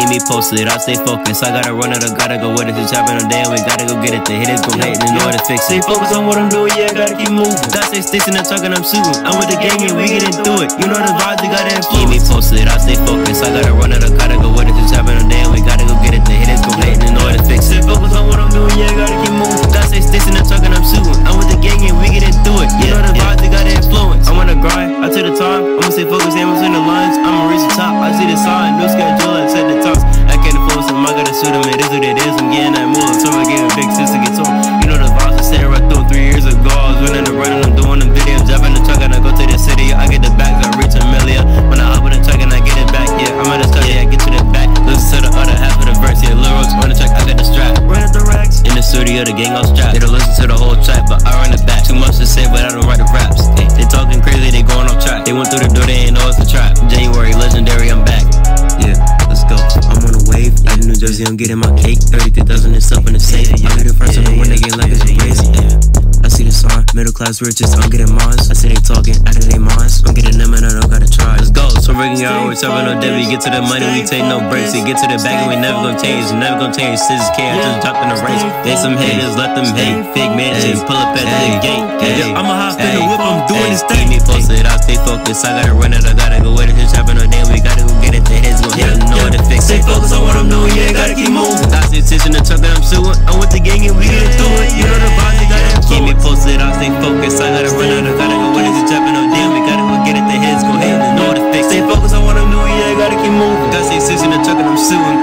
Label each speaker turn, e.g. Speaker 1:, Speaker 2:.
Speaker 1: Keep me posted, I stay focused. I gotta run it, I gotta go with it. It's happening on day, we gotta go get it. The hitters gon' hate in order to fix it. Stay focused on what I'm doing, yeah, I gotta keep moving. Gotta stay sticks in the truck and I'm shooting. I'm with the gang and we getting through it. You know the vibes, we gotta influence. Keep me posted, I stay focused. I gotta run it, I gotta go with it. It's happening on day, we gotta go get it. The hitters gon' hate in order to fix it. Stay focused on what I'm doing, yeah, I gotta keep moving. Gotta stay sticks in the truck and I'm shooting. I'm with the gang and we getting through it. You know the vibes, we gotta influence. I wanna grind, I take the time. I'ma stay focused, aim in the lines. I'ma reach the top, I see the sign. New schedule and set the tops. I can't afford some, I gotta shoot them. It is what it is, I'm getting that move. So I gave a big sister get to him. You know the vibes I said right through 3 years ago. I was winning the running, I'm doing them videos. Driving the truck and I go to the city. I get the bags, I reach a million. When I hop in the truck and I get it back, yeah. I'm at the truck, yeah, I get to the back. Listen to the other half of the verse, yeah. LilRoach on the track, I got the strap. Run at the racks. In the studio, the gang all strapped. They don't listen to the whole track, but I run it back. Too much to say, but I don't write the raps. Hey, they talking crazy, they going off track. They went through the door, they ain't know it's a trap. January, legendary, I'm back. Yeah, let's go. I'm on a wave, out in New Jersey, I'm getting my cake. 33,000 and stuff in the safe. I be the first on the one, they get like it's a race. I see the sign, middle class riches, I'm getting mines. I see they talking, out of their minds. I'm getting them and I don't gotta try. Let's go, so breaking out, we're chopping no debt. We get to the money, we take no breaks. We get to the bag and we never gon' change. Never gon' change, scissors K, I just dropped in the race. They some haters, let them hate. Fake mansions, pull up at the gate. I'm a hop in the whip, I'm doing this thing. Keep me posted, I stay focused. I gotta run it, I gotta go with it. It's happening on day, we gotta go get it. The heads gon' hit, know what to fix. Stay focused on what I'm doing, yeah, gotta keep moving. I stay in the truck that I'm shooting. I'm with the gang and we get through it. You know the vibes, they gotta keep me posted, I stay focused. I gotta run out, I gotta go with it. It's happening on day, we gotta go get it. The heads gon' hit, know what to fix. Stay focused on what I'm doing, yeah, gotta keep moving. I stay in the truck and I'm shooting.